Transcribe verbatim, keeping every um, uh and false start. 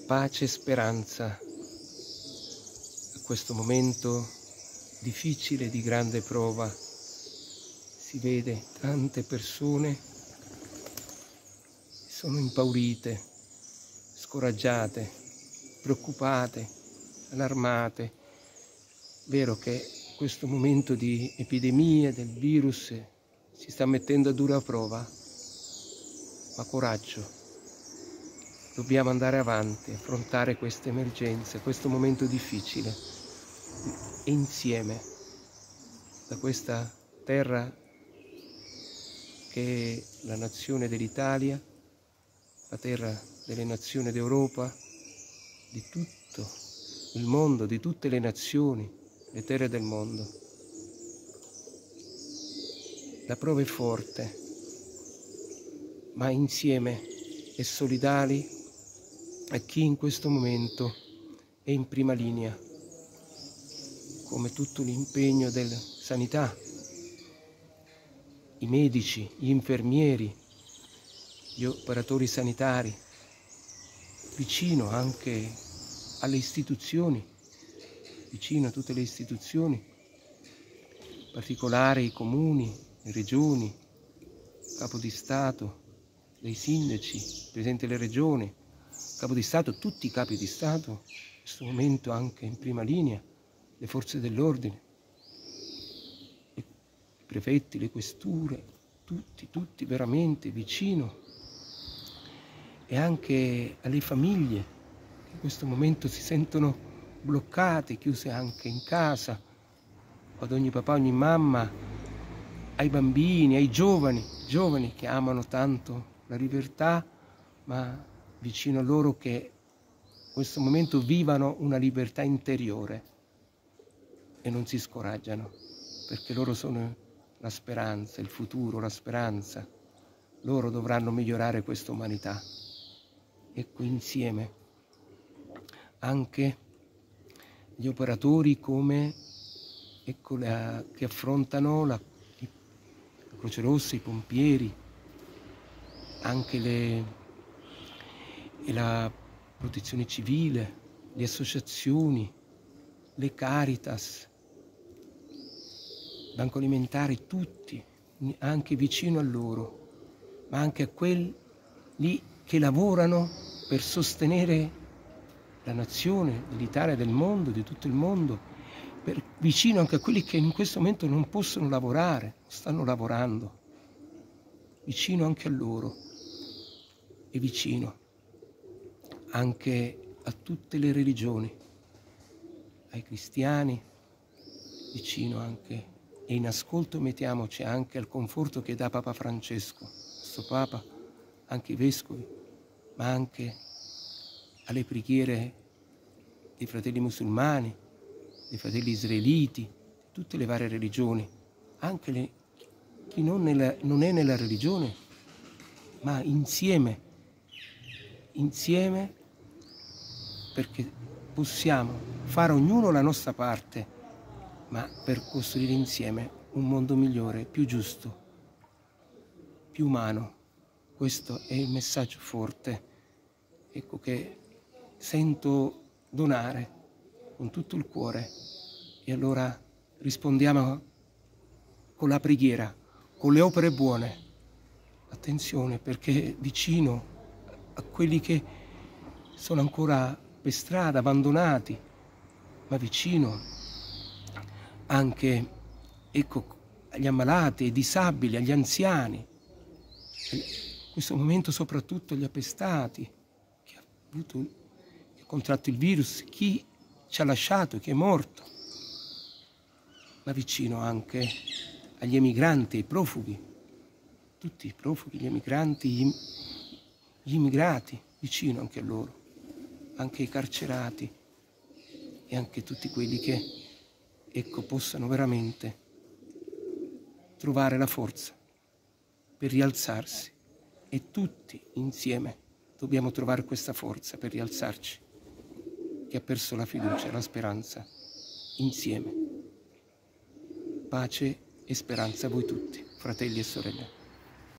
pace e speranza a questo momento difficile, di grande prova. Si vede tante persone sono impaurite, scoraggiate, preoccupate, allarmate. Vero che questo momento di epidemia del virus si sta mettendo a dura prova, ma coraggio. Dobbiamo andare avanti, affrontare queste emergenze, questo momento difficile, e insieme, da questa terra che è la nazione dell'Italia, la terra delle nazioni d'Europa, di tutto il mondo, di tutte le nazioni, le terre del mondo. La prova è forte, ma insieme e solidali a chi in questo momento è in prima linea, come tutto l'impegno della sanità, i medici, gli infermieri, gli operatori sanitari, vicino anche alle istituzioni, vicino a tutte le istituzioni, in particolare i comuni, le regioni, il capo di Stato, dei sindaci, il presidente delle regioni, capo di Stato, tutti i capi di Stato, in questo momento anche in prima linea, le forze dell'ordine, i prefetti, le questure, tutti, tutti veramente vicino, e anche alle famiglie che in questo momento si sentono bloccate, chiuse anche in casa, ad ogni papà, ogni mamma, ai bambini, ai giovani, giovani che amano tanto la libertà, ma vicino a loro che in questo momento vivano una libertà interiore e non si scoraggiano, perché loro sono la speranza, il futuro, la speranza. Loro dovranno migliorare questa umanità. Ecco, insieme anche gli operatori come ecco, la, che affrontano la, la Croce Rossa, i pompieri, anche le, e la protezione civile, le associazioni, le Caritas, Banco Alimentare, tutti, anche vicino a loro, ma anche a quelli che lavorano per sostenere la nazione dell'Italia, del mondo, di tutto il mondo, per, vicino anche a quelli che in questo momento non possono lavorare, stanno lavorando, vicino anche a loro e vicino anche a tutte le religioni, ai cristiani, vicino anche, e in ascolto mettiamoci anche al conforto che dà Papa Francesco, questo Papa, anche i vescovi, ma anche alle preghiere dei fratelli musulmani, dei fratelli israeliti, tutte le varie religioni, anche le, chi non, nella, non è nella religione, ma insieme, insieme, perché possiamo fare ognuno la nostra parte, ma per costruire insieme un mondo migliore, più giusto, più umano. Questo è il messaggio forte, ecco, che sento donare con tutto il cuore. E allora rispondiamo con la preghiera, con le opere buone. Attenzione, perché vicino a quelli che sono ancora per strada, abbandonati, ma vicino anche, ecco, agli ammalati, ai disabili, agli anziani, in questo momento soprattutto agli appestati, chi ha, avuto, chi ha contratto il virus, chi ci ha lasciato, chi è morto, ma vicino anche agli emigranti, ai profughi, tutti i profughi, gli emigranti, gli, gli immigrati, vicino anche a loro, anche ai carcerati e anche tutti quelli che, ecco, possano veramente trovare la forza per rialzarsi, e tutti insieme dobbiamo trovare questa forza per rialzarci. Chi ha perso la fiducia, la speranza, insieme. Pace e speranza a voi tutti, fratelli e sorelle.